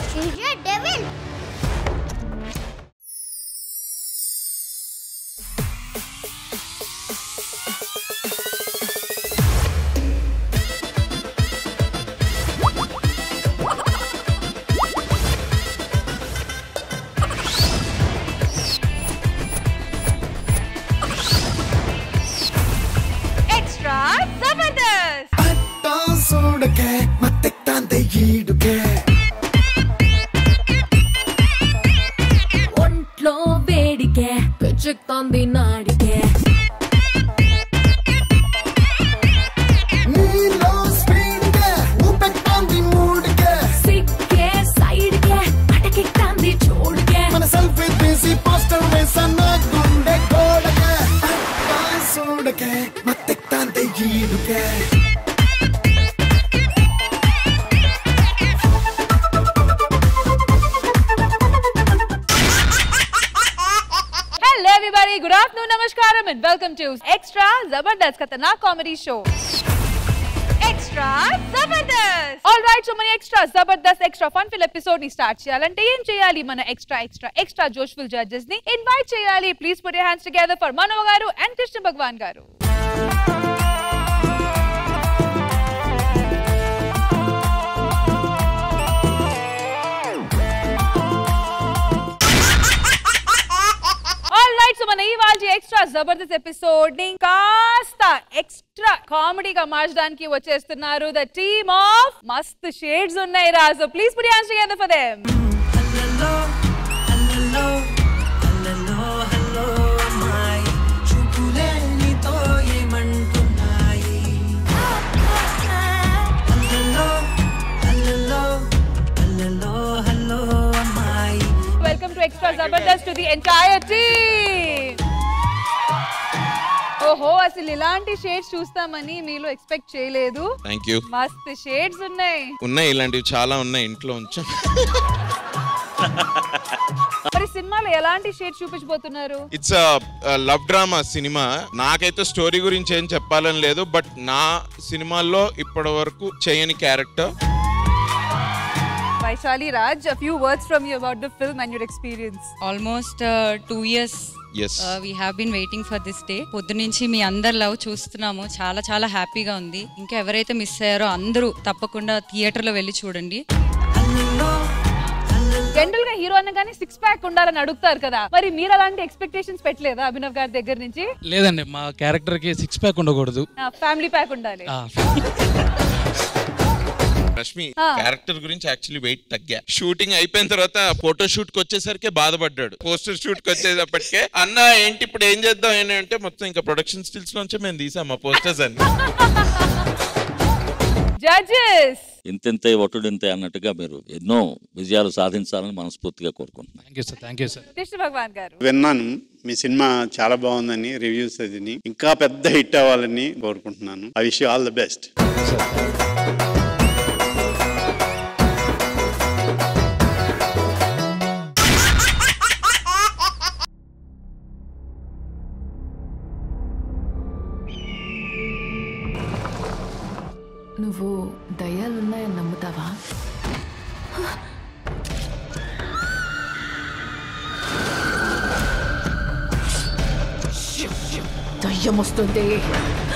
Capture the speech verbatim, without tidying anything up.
She's a devil. Extra Zabardast. Atta sodake matte tande yiduke. ఒంట్లో వేడికే పెచ్చుకుంది నాడికే నీలో screen కే ఊపెట్టంది మూడ్కే. సిక్కే side కే అటకెక్కంది చూడుకే మన selfie తీసి poster వేసన్న గుండె గోడకే. అtta sodake matte tande yiduke. Hello everybody, good afternoon, namaskaram and welcome to Extra Zabardast Khatarnak comedy show. Extra Zabardast. All right, so many extra Zabardast extra fun filled episode ni start cheyalante em cheyali mana extra extra extra joshful judges ni invite cheyali. Please put your hands together for Mano garu and Krishna Bhagwan garu. So మన ఈ వాళ్ళ extra Jabardasth episode ని కాస్త extra కామెడీగా మార్చడానికి వచ్చేస్తున్నారు the team of మస్త్ shades ఉన్నాయి రా. So please put your hands together for them. Welcome to Extra Zabardast to the entire team. ఓహో అసలు ఇలాంటి షేడ్స్ చూస్తామని మీలో ఎక్స్పెక్ట్ చేయలేదు. Thank you. మస్త్ షేడ్స్ ఉన్నాయి. ఉన్నాయి ఇలాంటివి చాలా ఉన్నాయి ఇంట్లో ఉంచాం. మరి సినిమాలో ఎలాంటి షేడ్స్ చూపించబోతున్నారు? ఇట్స్ లవ్ డ్రామా సినిమా. నాకైతే స్టోరీ గురించి ఏం చెప్పాలని లేదు, బట్ నా సినిమాల్లో ఇప్పటి వరకు చేయని character. Vaishali Raj, a few words from you about the film and your experience. Almost uh, two years. Yes. Uh, we have been waiting for this day. పొద్దు నుంచి మీ అందరి లవ్ చూస్తున్నాము. చాలా చాలా హ్యాపీగా ఉంది. ఇంకా ఎవరైతే మిస్ అయ్యారో అందరూ తప్పకుండా థియేటర్లో వెళ్ళి చూడండి. జనరల్ గా హీరో అనగానే సిక్స్ ప్యాక్ ఉండాలని అడుగుతారు కదా, మరి మీరు అలాంటి ఎక్స్పెక్టేషన్స్ పెట్టలేదా అభినవ్ గారి దగ్గర నుంచి? లేదండి, మా క్యారెక్టర్ కి సిక్స్ ప్యాక్ ఉండకూడదు, ఫ్యామిలీ ప్యాక్ ఉండాలి. రష్మి క్యారెక్టర్ గురించి యాక్చువల్లీ వెయిట్ తగ్గా. షూటింగ్ అయిపోయిన తర్వాత ఫోటో షూట్ కి వచ్చేసరికి బాధపడ్డాడు. పోస్టర్ షూట్ కి వచ్చేటప్పటికే అన్న ఏంటి ఇప్పుడు ఏం చేద్దాం అని అంటే మొత్తం ఇంకా ప్రొడక్షన్ స్టిల్స్ నుంచి మేము తీసాం ఆ పోస్టర్స్ అన్ని. జడ్జెస్ ఇంతెంతే ఒట్టుడింతే అన్నట్టుగా మీరు ఎన్నో విజయాలు సాధించాలని మనస్ఫూర్తిగా కోరుకుంటున్నాను. Thank you sir. Thank you sir. Krishna Bhagwan garu, విన్నాను మీ సినిమా చాలా బాగుందని రివ్యూస్ అది ఇంకా పెద్ద హిట్ అవ్వాలని కోరుకుంటున్నాను. I wish you all the best. నువ్వు దయ్యాలున్నాయని నమ్ముతావా? దయ్యం వస్తుంది.